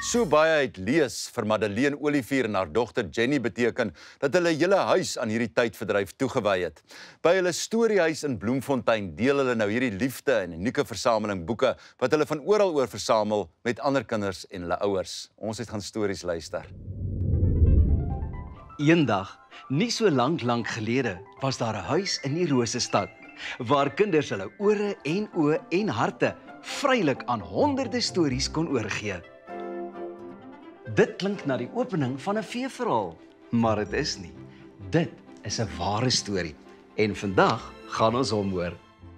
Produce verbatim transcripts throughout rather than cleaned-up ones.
So baie het lees vir Madeleine Olivier en haar dogter Jenny beteken dat hulle hele huis aan hierdie tydverdryf toegewy het. By hulle Storiehuis in Bloemfontein deel hulle nou hierdie liefde en unieke versameling boeke wat hulle van oral oor versamel met ander kinders en hulle ouers. Ons het gaan stories luister. Eendag, nie so lank lank gelede, was daar 'n huis in die Rosestad waar kinders hulle ore en oë en harte vrylik aan honderde stories kon oorgee. Dit klink na die opening van 'n feeverhaal, maar dit is nie. Dit is 'n ware storie en vandag gaan ons hom hoor.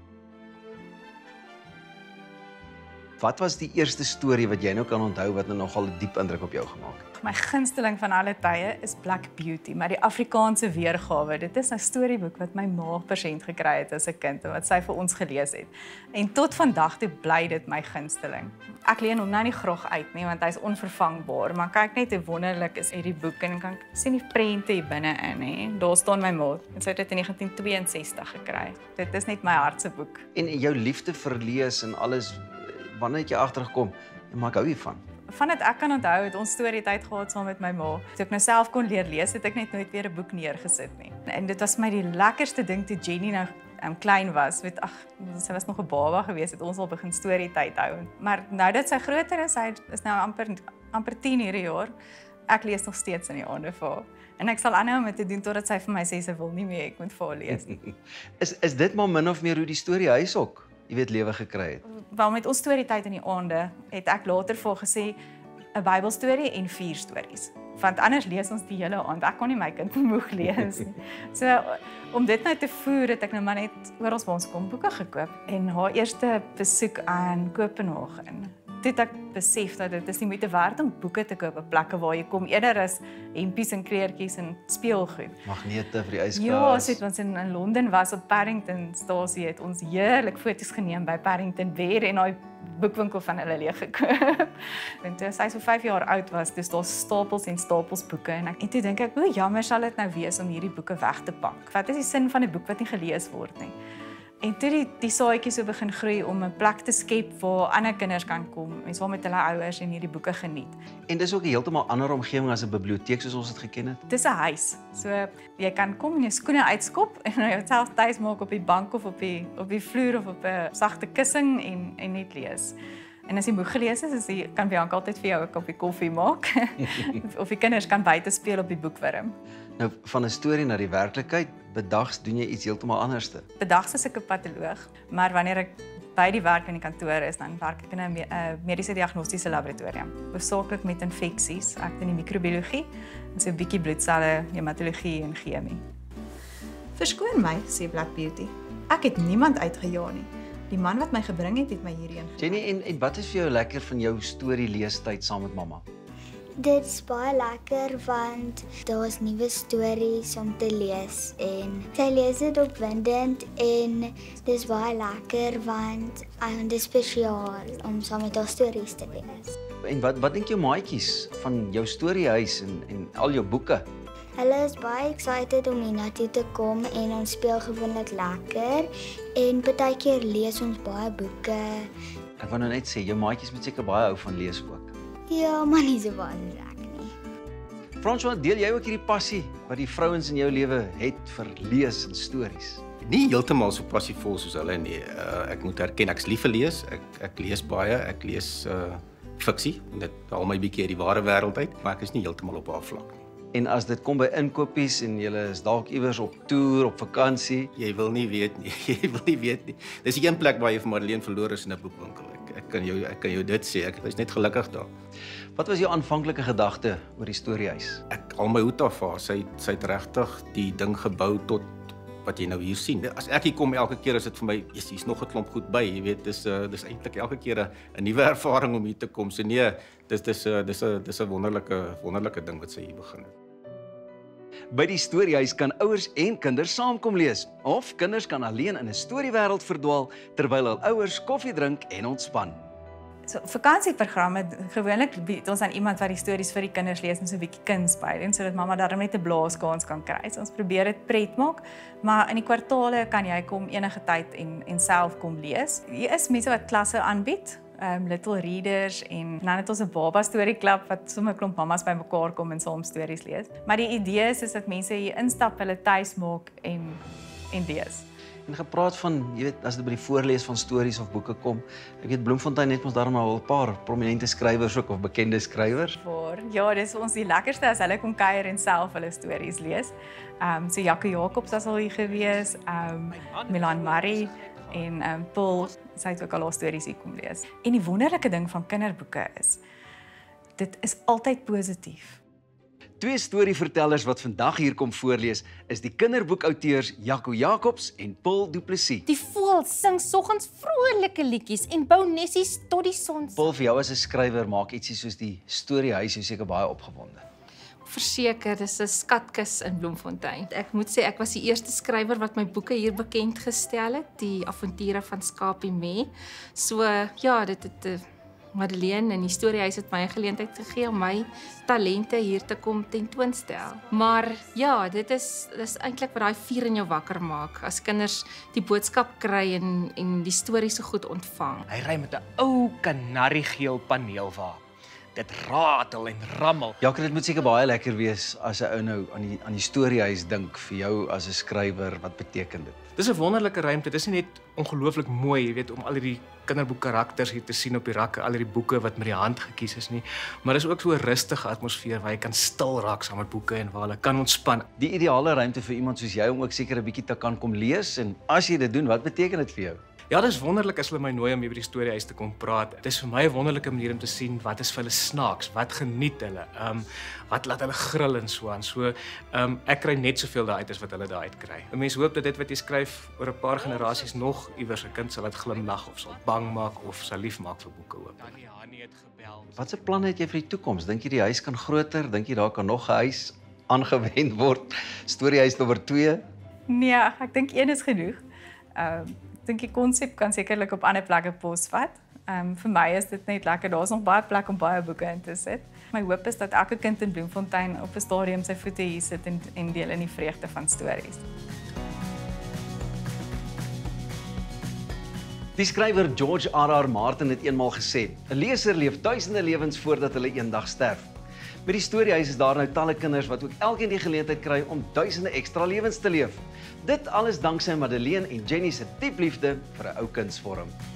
Wat was die eerste storie wat jy nou kan onthou wat nou nogal 'n diep indruk op jou gemaak het? My gunsteling van alle tye is Black Beauty, maar die Afrikaanse weergawe. Dit is 'n storieboek wat my ma persent gekry het as 'n kind en wat sy vir ons gelees het. En tot vandag toe bly dit my gunsteling. Ek leen hom nou nie graag uit nie want hy's onvervangbaar, maar kyk net hoe wonderlik is hierdie boek en kan sien die prente hier binne-in hè. Daar staan my ma en sy het dit in negentien tweeënsestig gekry. Dit is net my hart se boek. En jou liefde vir lees en alles, wanneer het jy agtergekom? Maar ek hou hiervan. Vandat ek kan onthou het ons storietyd gehad saam met my ma. Toe ek nou self kon leer lees, het ek net nooit weer 'n boek neergesit nie. En dit was vir my die lekkerste ding toe Jenny nou um, klein was. Weet, ag, sy was nog 'n baba gewees, het ons al begin storietyd hou. Maar nou dat sy groter is, hy is nou amper amper tien hierdie jaar. Ek lees nog steeds in die aande vir haar. En ek sal aanhou om dit te doen totdat sy vir my sê sy wil nie meer ek moet vir haar lees nie. is is dit maar min of meer hoe die Storiehuis ook, jy weet, lewe gekry het? Wel met ons storietyd in die aande het ek later vir haar gesê 'n Bybelstorie en vier stories. Want anders lees ons die hele aand. Ek kon nie my kind moeg lees nie. So om dit nou te voer het ek nou maar net oor ons ons kom boeke gekoop en haar eerste besoek aan Kopenhagen. Toe het ek besef dat dit is nie moeite werd om boeke te koop op plekke waar jy kom eerder as hempies en kleertjies en speelgoed. Magnete vir die yskas. Ja, so het ons in, in Londen was op Paddington stasie het ons heerlik foto's geneem by Paddington Bear en daai boekwinkel van hulle leeg gekoop. En toe sy so vyf jaar oud was, dis daar stapels en stapels boeke en ek en toe dink ek, hoe jammer sal dit nou wees om hierdie boeke weg te pak. Wat is die sin van 'n boek wat nie gelees word nie? En toe die, die saadjies so begin groei om 'n plek te skep waar ander kinders kan kom en saam met hulle ouers en hierdie boeke geniet. En dis ook 'n heeltemal ander omgewing as 'n biblioteek soos ons dit geken het. Dis 'n huis. So jy kan kom en jou skoene uitskop en jouself tuis maak op die bank of op die op die vloer of op 'n sagte kussing en en net lees. En as jy moeg gelees is, is die, kan Bianca altyd vir jou 'n koppie koffie maak of die kinders kan buite speel op die boekwurm. Nou van 'n storie na die werklikheid, bedags doen jy iets heeltemal anderste. Bedags is ek 'n patoloog, maar wanneer ek by die werk in die kantoor is, dan werk ek in 'n me mediese diagnostiese laboratorium. Hoofsaaklik met infeksies, ek doen die microbiologie en so 'n bietjie bloedselle, hematologie en chemie. Verskoon my, sê Black Beauty. Ek het niemand uitgejaag nie. Die man wat my gebring het, het my hierheen gebring. Jenny, en, en wat is vir jou lekker van jou storie leestyd saam met mamma? Dit is baie lekker want daar's nuwe stories om te lees en sy lees dit opwindend en dis baie lekker want um, dit is spesiaal om saam met haar stories te lees. En wat wat dink jou maatjies van jou Storiehuis en en al jou boeke? Hulle is baie excited om hiernatoe te kom en ons speel gewoonlik lekker en partykeer lees ons baie boeke. Ek wou nou net sê jou maatjies moet seker baie hou van lees ook. Ja, maar nie so baie soos ek nie. François, deel jy ook hierdie passie wat die vrouens in jou lewe het vir lees en stories? Nie heeltemal so passievol soos hulle nie. Uh, ek moet erken ek's lief vir lees. Ek ek lees baie. Ek lees uh, fiksie en dit haal my bietjie uit die ware wêreld uit, maar ek is nie heeltemal op haar vlak nie. En as dit kom by inkopies en jy is dalk iewers op toer, op vakansie, jy wil nie weet nie. Jy wil nie weet nie. Dis een plek waar jy vir Madeleine verloor is in 'n boekwinkel. Ek, ek kan jou ek kan jou dit sê. Ek is net gelukkig daar. Wat was jou aanvanklike gedagte oor die Storiehuis? Ek al my hoed af haar. Sy sy het regtig die ding gebou tot wat jy nou hier sien. As ek hier kom elke keer is dit vir my, yes, hier's nog 'n klomp goed by, jy weet, dis uh, dis eintlik elke keer 'n 'n nuwe ervaring om hier te kom. So nee, dis dis 'n uh, dis 'n dis 'n wonderlike wonderlike ding wat sy hier begin het. By die Storiehuis kan ouers en kinders saamkom lees of kinders kan alleen in 'n storiewêreld verdwaal terwyl hul ouers koffie drink en ontspan. So vakansieprogramme gewoonlik bied ons aan iemand wat die stories vir die kinders lees en so 'n bietjie kuns bydoen sodat mamma daarmee net 'n blaaskans kan kry. So ons probeer dit pret maak, maar in die kwartaale kan jy kom enige tyd en en self kom lees. Hier is mense wat klasse aanbied um, Little Readers en dan het ons 'n baba storieklub wat sommer 'n klomp mammas bymekaar kom en saam stories lees. Maar die idee is, is dat mense hier instap, hulle tuis maak en en lees. En gepraat van, jy weet, as dit by die voorlees van stories of boeke kom, ek weet Bloemfontein het ons daarom al 'n paar prominente skrywers ook of bekende skrywers. Voor, ja, dis ons die lekkerste as hulle kom kuier en self hulle stories lees. Ehm um, so Jaco Jacobs was al hier gewees, ehm um, Milan Murray en ehm um, Paul, sy het ook al haar stories hier kom lees. En die wonderlike ding van kinderboeke is, dit is altyd positief. Twee storievertellers wat vandag hier kom voorlees, is die kinderboekauteurs Jaco Jacobs en Paul Du Plessis. Die voëls sing soggens vrolike liedjies en bou nessies tot die son. Paul, vir jou as 'n skrywer maak ietsie soos die Storiehuis jou seker baie opgewonde. Verseker, dis 'n skatkis in Bloemfontein. Ek moet sê ek was die eerste skrywer wat my boeke hier bekend gestel het, die avonture van Skapie mee. So ja, dit het uh, Madeleine en die Storiehuis het my 'n geleentheid gegee om my talente hier te kom tentoonstel. Maar ja, dit is dis eintlik wat daai vuur in jou wakker maak as kinders die boodskap kry en en die storie so goed ontvang. Hy ry met 'n ou kanariegeel paneelwa. Dit ratel en rammel. Ja, dit moet seker baie lekker wees as 'n ou nou aan die aan die Storiehuis dink vir jou as 'n skrywer. Wat beteken dit? Dis 'n wonderlike ruimte. Dis nie net ongelooflik mooi, jy weet, om al hierdie kinderboekkarakters hier te sien op die rakke, al hierdie boeke wat met die hand gekies is nie, maar dis ook so 'n rustige atmosfeer waar jy kan stil raak saam met boeke en waar hulle kan ontspan. Die ideale ruimte vir iemand soos jy om ook seker 'n bietjie te kan kom lees, en as jy dit doen, wat beteken dit vir jou? Ja, dis wonderlik as hulle my nooi om hier by die Storiehuis te kom praat. Dit is vir my 'n wonderlike manier om te sien wat is vir hulle snaaks, wat geniet hulle, um, wat laat hulle grill en so aan. So, um, ek kry net soveel daaruit as wat hulle daaruit kry. 'n Mens hoop dat dit wat jy skryf oor 'n paar generasies nog iewers 'n kind sal laat glimlag of sal bang maak of sal lief maak vir boeke oop. Tannie Hannie het gebel. Watse planne het jy vir die toekoms? Dink jy die huis kan groter? Dink jy daar kan nog 'n huis aangewend word? Storiehuis nommer twee? Nee, ek dink een is genoeg. Ehm um, Ek dink die konsep kan sekerlik op ander plekke posvat. Um, vir my is dit net lekker, daar is nog baie plek om baie boeke in te sit. My hoop is dat elke kind in Bloemfontein op 'n stadium sy voete hier sit en, en deel in die vreugde van stories. Die skrywer George R R Martin het eenmaal gesê, 'n leser leef duisende lewens voordat hulle eendag sterf. By die Storiehuis is daar nou talle kinders wat ook elkeen die geleentheid kry om duisende ekstra lewens te leef. Dit alles danksy Madeleine en Jenny se diep liefde vir 'n ou kunsvorm.